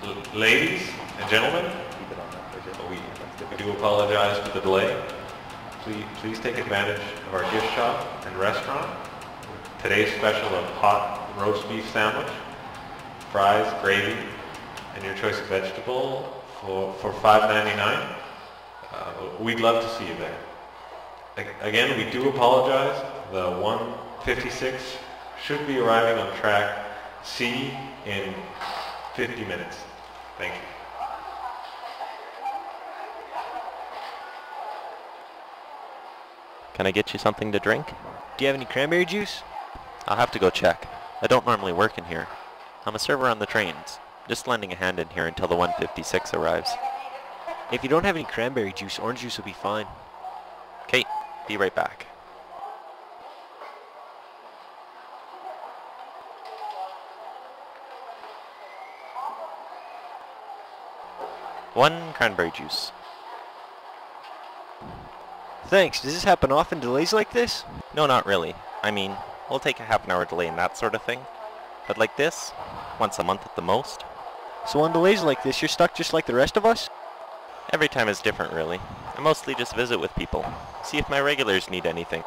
Ladies and gentlemen, we do apologize for the delay. Please take advantage of our gift shop and restaurant. Today's special of hot roast beef sandwich, fries, gravy, and your choice of vegetable for $5.99. We'd love to see you there. Again, we do apologize. The 156 should be arriving on track C in 50 minutes. Thank you. Can I get you something to drink? Do you have any cranberry juice? I'll have to go check. I don't normally work in here. I'm a server on the trains, just lending a hand in here until the 156 arrives. If you don't have any cranberry juice, orange juice will be fine. Okay, be right back. One cranberry juice. Thanks. Does this happen often, delays like this? No, not really. I mean, we'll take a half an hour delay and that sort of thing. But like this, once a month at the most. So on delays like this, you're stuck just like the rest of us? Every time is different, really. I mostly just visit with people, see if my regulars need anything.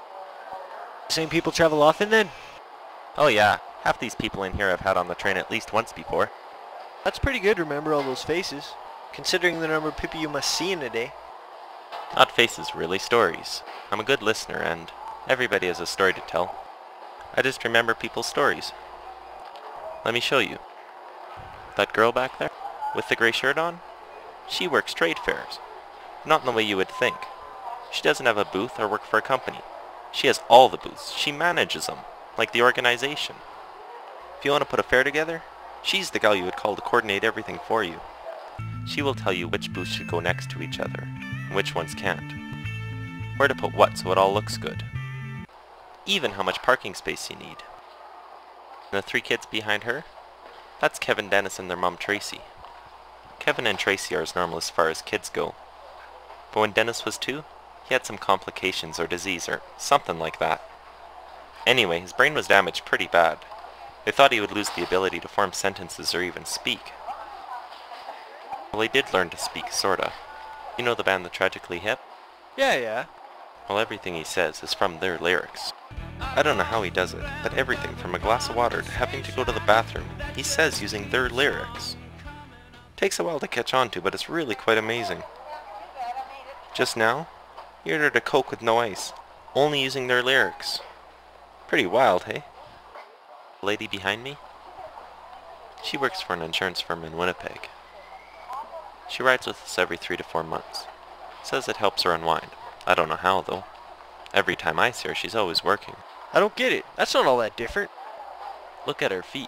Same people travel often then? Oh yeah, half these people in here I've had on the train at least once before. That's pretty good to remember all those faces, considering the number of people you must see in a day. Not faces, really, stories. I'm a good listener and everybody has a story to tell. I just remember people's stories. Let me show you. That girl back there, with the gray shirt on? She works trade fairs. Not in the way you would think. She doesn't have a booth or work for a company. She has all the booths. She manages them, like the organization. If you want to put a fair together, she's the gal you would call to coordinate everything for you. She will tell you which booths should go next to each other, and which ones can't. Where to put what so it all looks good. Even how much parking space you need. And the three kids behind her? That's Kevin, Dennis, and their mom Tracy. Kevin and Tracy are as normal as far as kids go. But when Dennis was 2, he had some complications or disease or something like that. Anyway, his brain was damaged pretty bad. They thought he would lose the ability to form sentences or even speak. Well, he did learn to speak, sorta. You know the band The Tragically Hip? Yeah. Well, everything he says is from their lyrics. I don't know how he does it, but everything from a glass of water to having to go to the bathroom, he says using their lyrics. Takes a while to catch on to, but it's really quite amazing. Just now, he ordered a Coke with no ice, only using their lyrics. Pretty wild, hey? The lady behind me? She works for an insurance firm in Winnipeg. She rides with us every 3 to 4 months. Says it helps her unwind. I don't know how, though. Every time I see her, she's always working. I don't get it. That's not all that different. Look at her feet.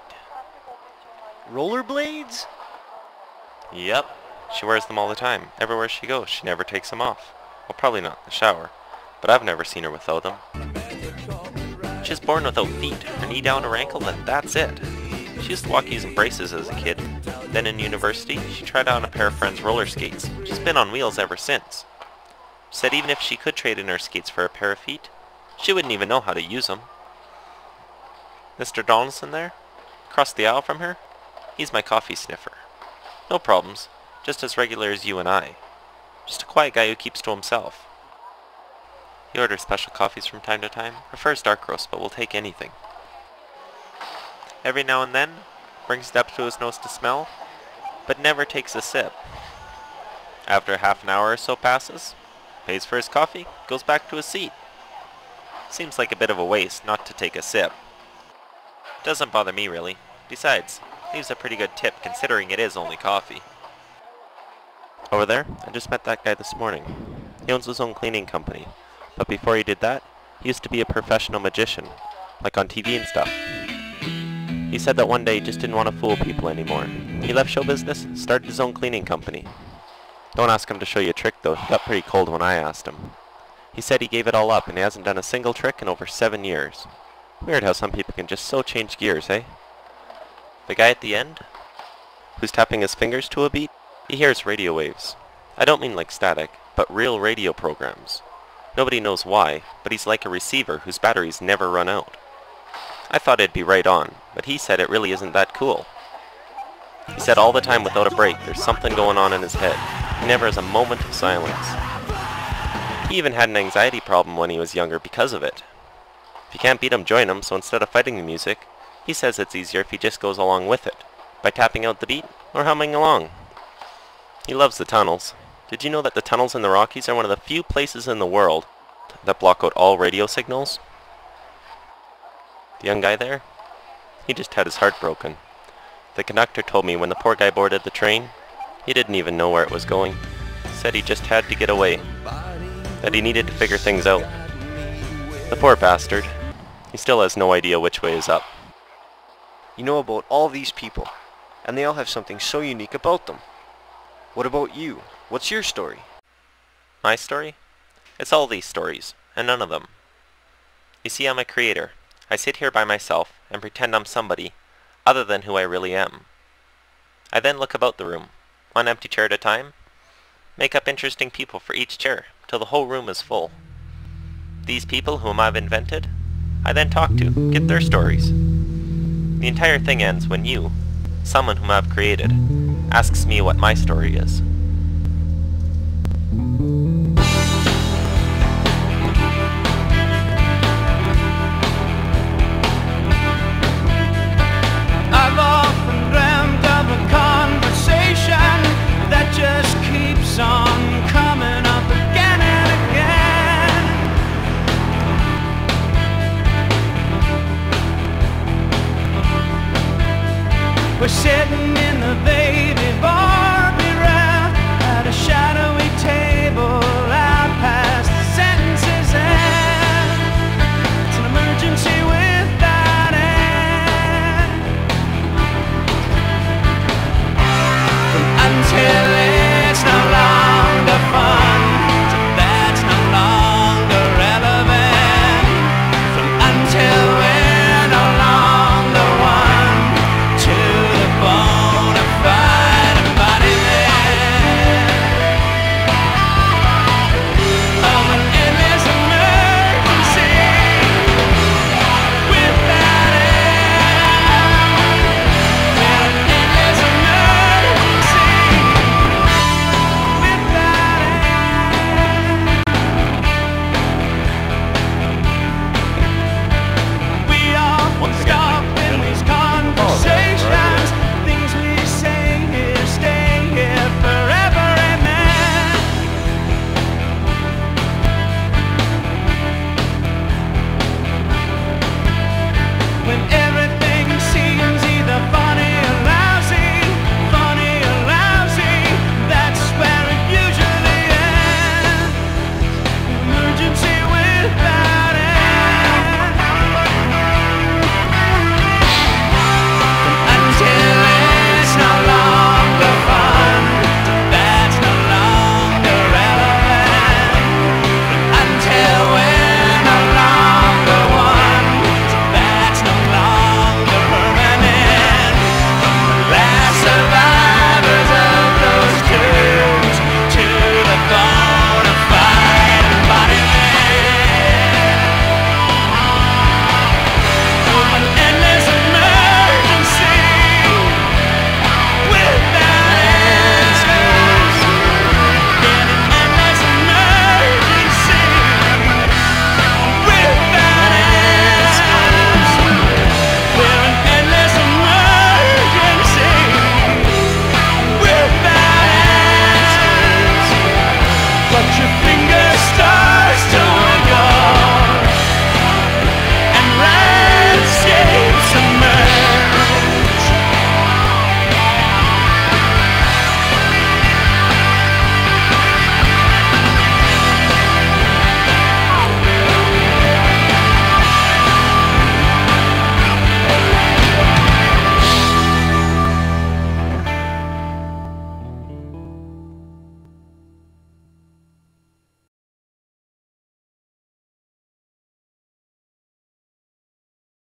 Rollerblades? Yep. She wears them all the time. Everywhere she goes, she never takes them off. Well, probably not in the shower, but I've never seen her without them. She's born without feet, her knee down her ankle, and that's it. She used to walk using braces as a kid. Then in university, she tried out a pair of friends' roller skates. She's been on wheels ever since. She said even if she could trade in her skates for a pair of feet, she wouldn't even know how to use them. Mr. Donaldson there? Across the aisle from her? He's my coffee sniffer. No problems, just as regular as you and I. Just a quiet guy who keeps to himself. He orders special coffees from time to time, prefers dark roast, but will take anything. Every now and then, brings it up to his nose to smell, but never takes a sip. After half an hour or so passes, pays for his coffee, goes back to his seat. Seems like a bit of a waste not to take a sip. Doesn't bother me really. Besides, leaves a pretty good tip considering it is only coffee. Over there, I just met that guy this morning. He owns his own cleaning company, but before he did that, he used to be a professional magician, like on TV and stuff. He said that one day he just didn't want to fool people anymore. He left show business, started his own cleaning company. Don't ask him to show you a trick though, he got pretty cold when I asked him. He said he gave it all up and he hasn't done a single trick in over 7 years. Weird how some people can just so change gears, eh? The guy at the end, who's tapping his fingers to a beat, he hears radio waves. I don't mean like static, but real radio programs. Nobody knows why, but he's like a receiver whose batteries never run out. I thought it'd be right on, but he said it really isn't that cool. He said all the time without a break there's something going on in his head. He never has a moment of silence. He even had an anxiety problem when he was younger because of it. If you can't beat him, join him, so instead of fighting the music, he says it's easier if he just goes along with it, by tapping out the beat or humming along. He loves the tunnels. Did you know that the tunnels in the Rockies are one of the few places in the world that block out all radio signals? The young guy there? He just had his heart broken. The conductor told me when the poor guy boarded the train, he didn't even know where it was going. He said he just had to get away, that he needed to figure things out. The poor bastard. He still has no idea which way is up. You know about all these people, and they all have something so unique about them. What about you? What's your story? My story? It's all these stories, and none of them. You see, I'm a creator. I sit here by myself and pretend I'm somebody other than who I really am. I then look about the room, one empty chair at a time, make up interesting people for each chair till the whole room is full. These people whom I've invented, I then talk to, get their stories. The entire thing ends when you, someone whom I've created, asks me what my story is. I've often dreamt of a conversation that just keeps on coming up again and again. We're sitting